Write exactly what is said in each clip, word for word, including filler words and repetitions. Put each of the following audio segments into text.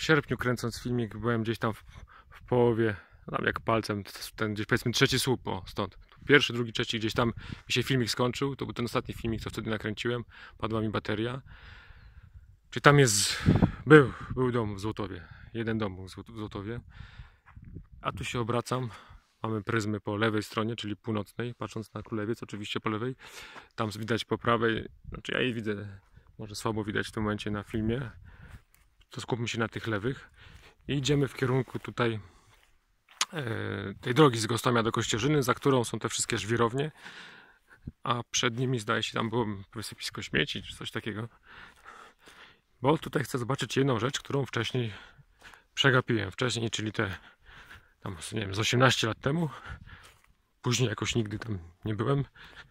w sierpniu kręcąc filmik byłem gdzieś tam w, w połowie, tam jak palcem, ten gdzieś powiedzmy trzeci słup, o stąd. Pierwszy, drugi, trzeci, gdzieś tam mi się filmik skończył, to był ten ostatni filmik, co wtedy nakręciłem, padła mi bateria. Czy tam jest, był, był dom w Złotowie, jeden dom był w Złotowie, a tu się obracam, mamy pryzmy po lewej stronie, czyli północnej, patrząc na Królewiec, oczywiście po lewej, tam widać po prawej, znaczy ja jej widzę, może słabo widać w tym momencie na filmie, to skupmy się na tych lewych i idziemy w kierunku tutaj e, tej drogi z Gostomia do Kościerzyny, za którą są te wszystkie żwirownie, a przed nimi zdaje się tam było wysypisko śmieci czy coś takiego, bo tutaj chcę zobaczyć jedną rzecz, którą wcześniej przegapiłem, wcześniej, czyli te tam, nie wiem, z osiemnaście lat temu, później jakoś nigdy tam nie byłem.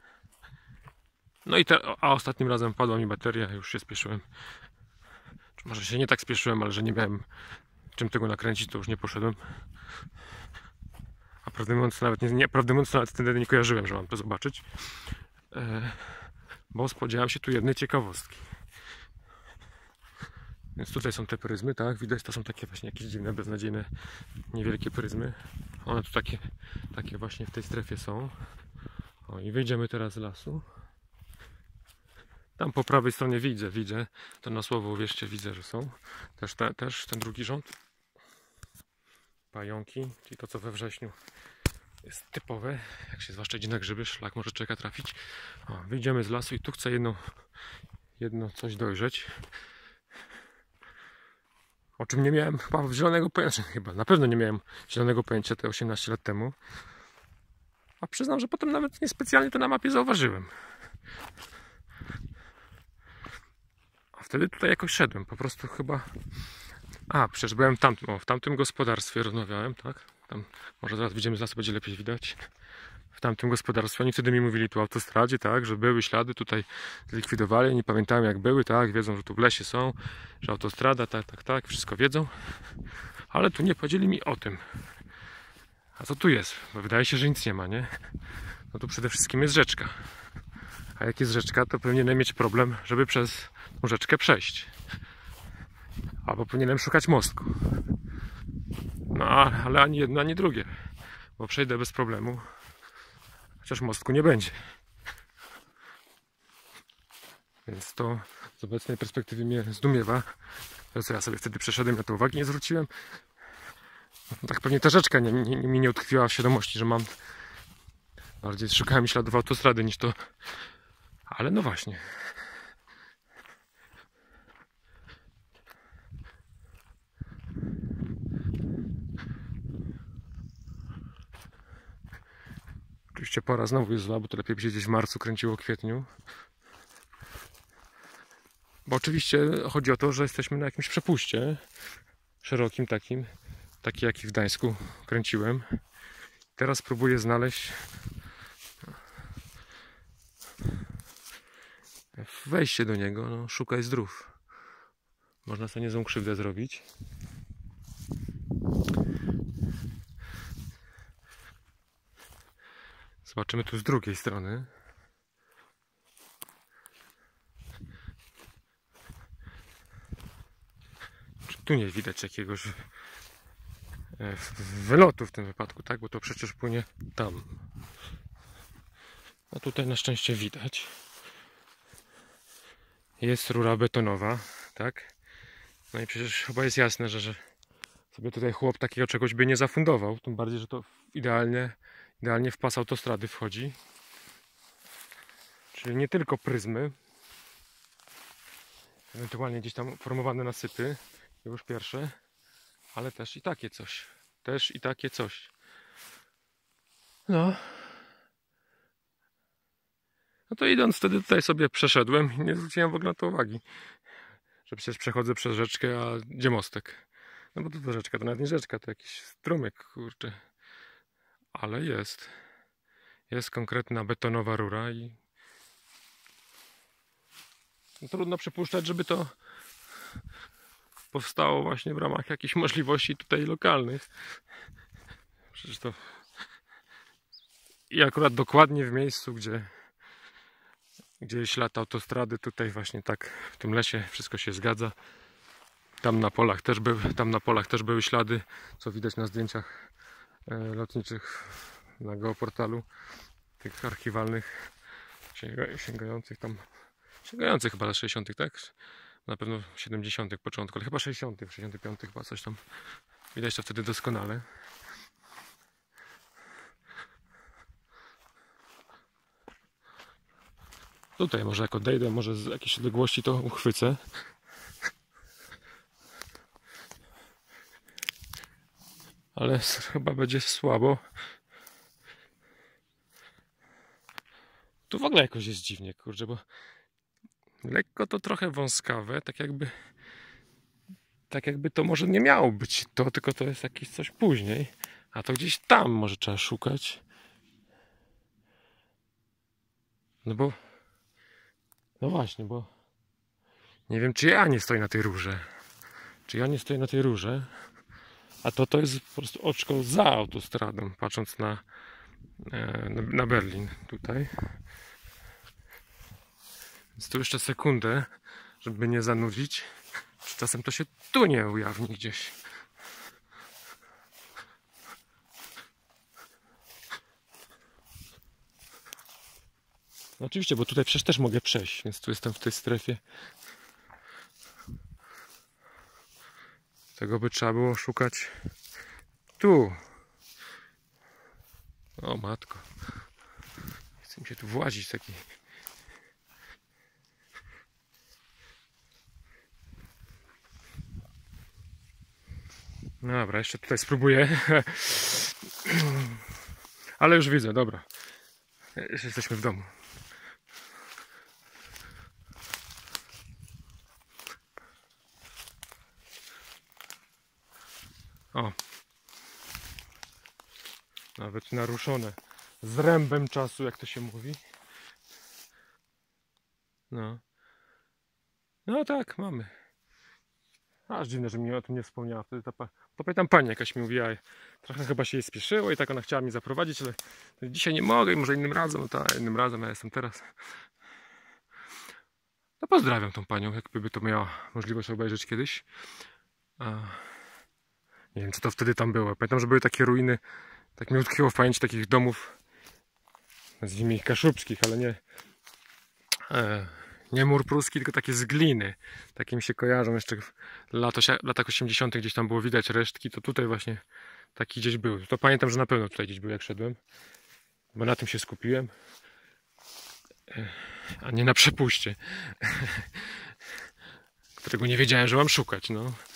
No i te, a ostatnim razem padła mi bateria, już się spieszyłem. Czy może się nie tak spieszyłem, ale że nie miałem czym tego nakręcić, to już nie poszedłem. A prawdę mówiąc, nawet nie, nie, prawdę mówiąc, nawet wtedy nie kojarzyłem, że mam to zobaczyć. E, bo spodziewałem się tu jednej ciekawostki. Więc tutaj są te pryzmy, tak? Widać, to są takie właśnie jakieś dziwne, beznadziejne, niewielkie pryzmy. One tu takie, takie właśnie w tej strefie są. O, i wyjdziemy teraz z lasu. Tam po prawej stronie widzę, widzę. To na słowo uwierzcie, widzę, że są. Też, te, też ten drugi rząd. Pająki, czyli to co we wrześniu jest typowe. Jak się zwłaszcza idzie na grzyby, szlak może czeka trafić. O, wyjdziemy z lasu i tu chcę jedno, jedno coś dojrzeć. O czym nie miałem chyba zielonego pojęcia, chyba na pewno nie miałem zielonego pojęcia te osiemnaście lat temu. A przyznam, że potem nawet niespecjalnie to na mapie zauważyłem. A wtedy tutaj jakoś szedłem, po prostu chyba... A, przecież byłem w tamtym, o, w tamtym gospodarstwie rozmawiałem, tak? Tam, może zaraz wyjdziemy z lasu, będzie lepiej widać. W tamtym gospodarstwie, oni wtedy mi mówili tu o autostradzie, tak? Że były ślady, tutaj zlikwidowali, nie pamiętałem jak były, tak? Wiedzą, że tu w lesie są, że autostrada, tak, tak, tak, wszystko wiedzą. Ale tu nie powiedzieli mi o tym. A co tu jest? Bo wydaje się, że nic nie ma, nie? No tu przede wszystkim jest rzeczka. A jak jest rzeczka, to powinienem mieć problem, żeby przez tą rzeczkę przejść. Albo powinienem szukać mostku. No ale ani jedno, ani drugie. Bo przejdę bez problemu. Chociaż mostku nie będzie. Więc to z obecnej perspektywy mnie zdumiewa. To co ja sobie wtedy przeszedłem, na to uwagi nie zwróciłem. No, tak pewnie ta rzeczka nie, nie, mi nie utkwiła w świadomości, że mam. Bardziej szukałem śladów autostrady niż to. Ale no właśnie. Oczywiście pora znowu jest zła, bo to lepiej by się gdzieś w marcu kręciło, w kwietniu. Bo oczywiście chodzi o to, że jesteśmy na jakimś przepuście szerokim takim, taki jaki w Gdańsku kręciłem. Teraz próbuję znaleźć wejście do niego, no szukaj zdrów. Można sobie niezłą krzywdę zrobić. Zobaczymy tu z drugiej strony. Czy tu nie widać jakiegoś wylotu w tym wypadku, tak? Bo to przecież płynie tam. A tutaj na szczęście widać. Jest rura betonowa, tak? No i przecież chyba jest jasne, że, że sobie tutaj chłop takiego czegoś by nie zafundował. Tym bardziej, że to idealnie, idealnie w pas autostrady wchodzi. Czyli nie tylko pryzmy, ewentualnie gdzieś tam formowane nasypy, już pierwsze, ale też i takie coś. Też i takie coś. No. No to idąc wtedy tutaj sobie przeszedłem i nie zwróciłem w ogóle na to uwagi. Że przecież przechodzę przez rzeczkę, a gdzie mostek? No bo to, to rzeczka, to nawet nie rzeczka, to jakiś strumyk, kurczę. Ale jest. Jest konkretna betonowa rura i no, trudno przypuszczać, żeby to powstało właśnie w ramach jakichś możliwości tutaj lokalnych. Przecież to i akurat dokładnie w miejscu, gdzie gdzie jest ślad autostrady, tutaj właśnie tak w tym lesie wszystko się zgadza. Tam na polach też były, tam na polach też były ślady, co widać na zdjęciach e, lotniczych na geoportalu, tych archiwalnych, sięga, sięgających tam, sięgających chyba lat sześćdziesiątych, tak? Na pewno siedemdziesiątych początku, ale chyba sześćdziesiątych, sześćdziesiątych piątych chyba coś tam. Widać to wtedy doskonale. Tutaj może jak odejdę, może z jakiejś odległości to uchwycę. Ale chyba będzie słabo. Tu w ogóle jakoś jest dziwnie, kurczę, bo lekko to trochę wąskawe, tak jakby tak jakby to może nie miało być to, tylko to jest jakieś coś później. A to gdzieś tam może trzeba szukać. No bo no właśnie, bo nie wiem, czy ja nie stoję na tej rurze. Czy ja nie stoję na tej rurze. A to to jest po prostu oczko za autostradą, patrząc na, na, na Berlin tutaj. Więc tu jeszcze sekundę, żeby nie zanudzić. Czasem to się tu nie ujawni gdzieś. No oczywiście, bo tutaj przecież też mogę przejść, więc tu jestem w tej strefie. Tego by trzeba było szukać tu. O matko. Chcę mi się tu włazić taki. Dobra, jeszcze tutaj spróbuję. Ale już widzę, dobra. Już jesteśmy w domu. O. Nawet naruszone. Zrębem czasu, jak to się mówi. No. No tak, mamy. Aż dziwne, że mi o tym nie wspomniała. Wtedy ta pa... To pamiętam, pani jakaś mi mówiła, trochę chyba się jej spieszyło i tak ona chciała mi zaprowadzić, ale dzisiaj nie mogę i może innym razem, no tak, innym razem, ja jestem teraz. No pozdrawiam tą panią, jakby to miała możliwość obejrzeć kiedyś. A... Nie wiem, co to wtedy tam było. Pamiętam, że były takie ruiny, tak mi utkwiło w pamięci takich domów, nazwijmy ich kaszubskich, ale nie... E... Nie mur pruski, tylko takie z gliny. Takie mi się kojarzą jeszcze w latach osiemdziesiątych gdzieś tam było widać resztki, to tutaj właśnie taki gdzieś był. To pamiętam, że na pewno tutaj gdzieś był, jak szedłem, bo na tym się skupiłem, a nie na przepuście, którego nie wiedziałem, że mam szukać. No.